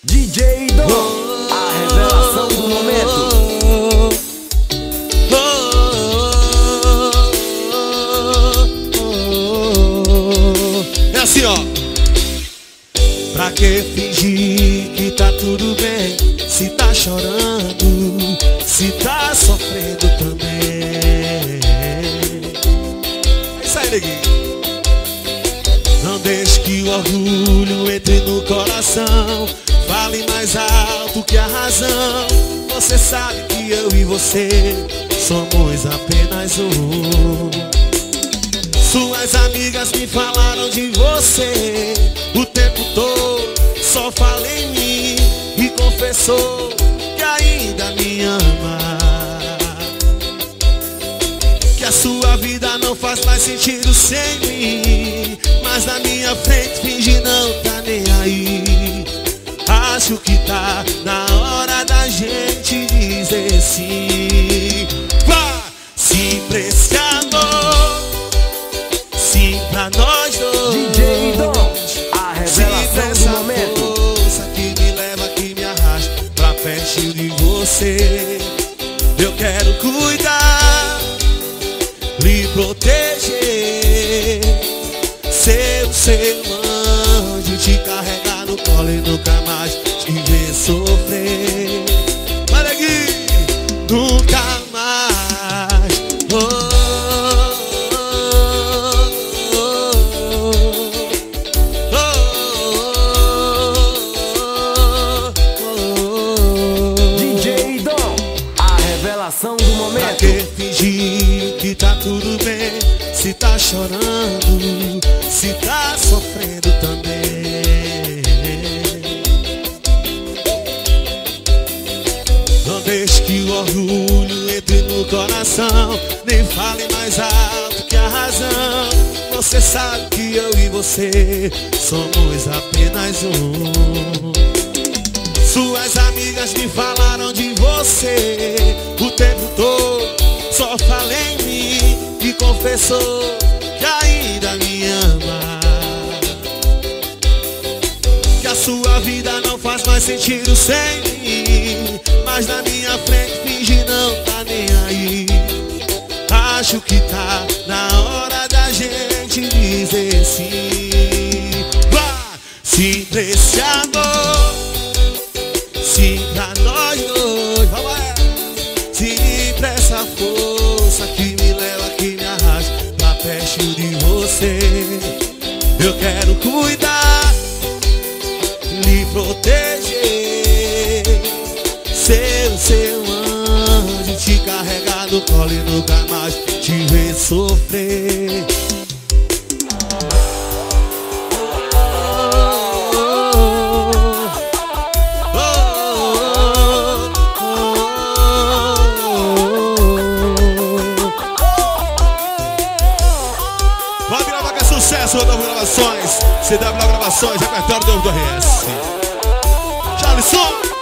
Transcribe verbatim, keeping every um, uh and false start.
D J Dom, a revelação do momento. É assim, ó. Pra que fingir que tá tudo bem, se tá chorando, se tá sofrendo também? É isso aí, neguinho. Não deixe que o orgulho entre no coração, fale mais alto que a razão. Você sabe que eu e você somos apenas um. Suas amigas me falaram de você o tempo todo, só falei em mim e confessou que ainda me ama, que a sua vida não faz mais sentido sem mim, mas na minha frente finge não tá nem aí. Acho que tá na hora da gente dizer sim. Vá, sim pra esse amor, sim pra nós dois. D J Dom, a revelação do momento. Força que me leva, que me arrasta pra perto de você. Eu quero cuidar, lhe proteger, ser o seu anjo, te carregar no colo e nunca mais te ver sofrer. Olha aqui, nunca mais. Oh. Do momento. Pra que fingir que tá tudo bem, se tá chorando, se tá sofrendo também? Não deixe que o orgulho entre no coração, nem fale mais alto que a razão. Você sabe que eu e você somos apenas um. Suas amigas me falaram de você o tempo todo, só falei em mim e confessou que ainda me ama, que a sua vida não faz mais sentido sem mim, mas na minha frente finge não tá nem aí. Acho que tá na hora da gente dizer sim. Vá, sim pra esse amor, sim pra nós dois, vamos lá. Sim pra essa força que me leva, que me arrasta pra perto de você. Eu quero cuidar, lhe proteger, ser o seu anjo, te carregar no colo e nunca mais te ver sofrer. Sucesso das gravações, C W Gravações, repertório do R S. Charles Som.